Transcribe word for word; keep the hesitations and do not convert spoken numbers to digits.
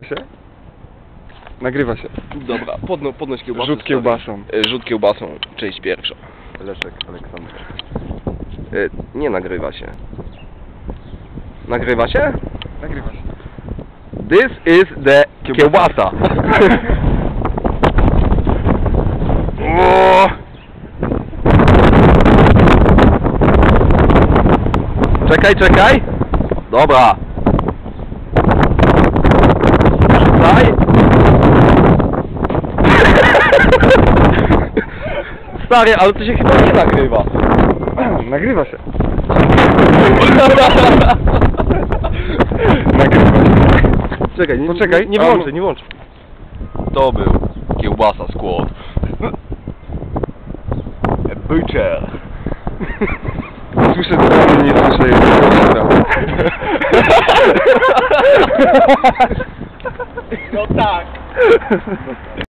się? Nagrywa się. Dobra, podno, podnoś kiełbasę. Rzut kiełbasą. E, Rzut kiełbasą, część pierwsza. Leszek, Aleksander. E, nie nagrywa się. Nagrywa się? Nagrywa się. This is the kiełbasa. O! Czekaj, czekaj. Dobra. Wrzucaj. Stary, ale to się chyba nie nagrywa. Nagrywa się. Czekaj, nie, Poczekaj, nie, nie włączę, nie włączę. To był kiełbasa skład. Butcher. Słyszę to, nie słyszę jego. No tak.